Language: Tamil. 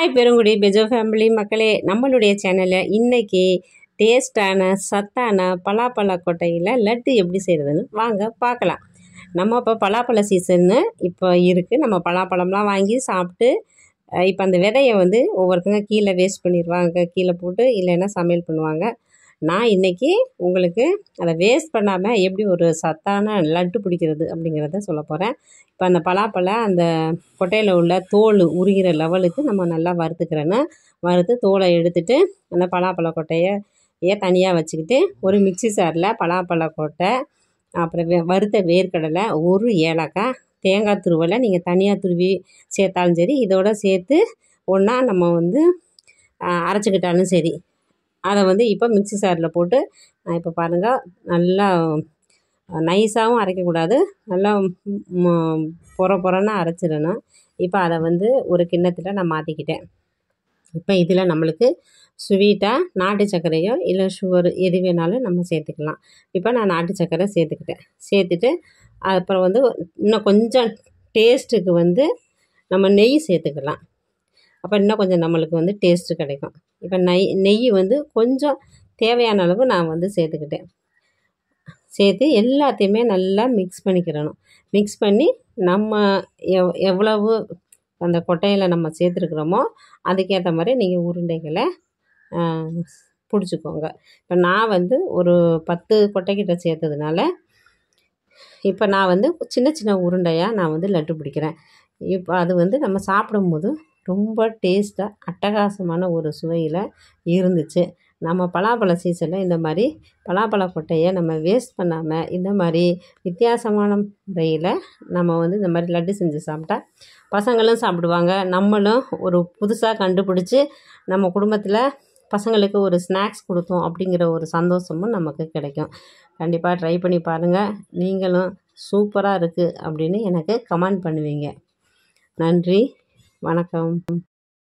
ஹாய் பெருங்குடி பெஜோ ஃபேமிலி மக்களே, நம்மளுடைய சேனலில் இன்றைக்கி டேஸ்டான சத்தான பலாப்பழ கொட்டையில் லட்டு எப்படி செய்கிறதுன்னு வாங்க பார்க்கலாம். நம்ம இப்போ பலாப்பழ சீசன்னு இப்போ இருக்குது. நம்ம பலாப்பழம்லாம் வாங்கி சாப்பிட்டு இப்போ அந்த விதையை ஒவ்வொருத்தங்க கீழே வேஸ்ட் பண்ணிடுவாங்க, கீழே போட்டு இல்லைன்னா சமையல் பண்ணுவாங்க. நான் இன்றைக்கி உங்களுக்கு அதை வேஸ்ட் பண்ணாமல் எப்படி ஒரு சத்தான லட்டு பிடிக்கிறது அப்படிங்கிறத சொல்ல போகிறேன். இப்போ அந்த பலாப்பழம் அந்த கொட்டையில் உள்ள தோல் உரிகிற லெவலுக்கு நம்ம நல்லா வறுத்து தோலை எடுத்துட்டு அந்த பலாப்பழ கொட்டையை தனியாக வச்சுக்கிட்டு ஒரு மிக்சி சாரில் பலாப்பழ கொட்டை, அப்புறம் வறுத்த வேர்க்கடலை, ஒரு ஏலக்காய், தேங்காய் துருவலை நீங்கள் தனியாக துருவி சேர்த்தாலும் சரி, இதோட சேர்த்து ஒன்றா நம்ம அரைச்சிக்கிட்டாலும் சரி. அதை இப்போ மிக்சி சாரில் போட்டு நான் இப்போ பாருங்கள், நல்லா நைஸாகவும் அரைக்கக்கூடாது, நல்லா பொறன்னு அரைச்சிடணும். இப்போ அதை ஒரு கிண்ணத்தில் நான் மாற்றிக்கிட்டேன். இப்போ இதில் நம்மளுக்கு ஸ்வீட்டாக நாட்டு சர்க்கரையோ இல்லை சுகர் எது வேணாலும் நம்ம சேர்த்துக்கலாம். இப்போ நான் நாட்டு சர்க்கரை சேர்த்துட்டு அப்புறம் இன்னும் கொஞ்சம் டேஸ்ட்டுக்கு நம்ம நெய் சேர்த்துக்கலாம். அப்போ இன்னும் கொஞ்சம் நம்மளுக்கு டேஸ்ட்டு கிடைக்கும். இப்போ நெய் கொஞ்சம் தேவையான அளவு நான் சேர்த்துக்கிட்டேன். சேர்த்து எல்லாத்தையுமே நல்லா மிக்ஸ் பண்ணிக்கிறணும். மிக்ஸ் பண்ணி நம்ம எவ்வளவு அந்த கொட்டையில் நம்ம சேர்த்துருக்குறோமோ அதுக்கேற்ற மாதிரி நீங்கள் உருண்டைகளை பிடிச்சிக்கோங்க. இப்போ நான் ஒரு 10 கொட்டைக்கிட்ட சேர்த்ததுனால இப்போ நான் சின்ன சின்ன உருண்டையாக நான் லட்டு பிடிக்கிறேன். இப்போ அது நம்ம சாப்பிடும்போது ரொம்ப டேஸ்ட்டாக அட்டகாசமான ஒரு சுவையில் இருந்துச்சு. நம்ம பலாப்பழ சீசனில் இந்த மாதிரி பலாப்பழ கொட்டையை நம்ம வேஸ்ட் பண்ணாமல் இந்த மாதிரி வித்தியாசமான முறையில் நம்ம இந்த மாதிரி லட்டு செஞ்சு சாப்பிட்டா பசங்களும் சாப்பிடுவாங்க. நம்மளும் ஒரு புதுசாக கண்டுபிடிச்சி நம்ம குடும்பத்தில் பசங்களுக்கு ஒரு ஸ்நாக்ஸ் கொடுத்தோம் அப்படிங்கிற ஒரு சந்தோஷமும் நமக்கு கிடைக்கும். கண்டிப்பாக ட்ரை பண்ணி பாருங்கள். நீங்களும் சூப்பராக இருக்குது அப்படின்னு எனக்கு கமெண்ட் பண்ணுவீங்க. நன்றி, வணக்கம்.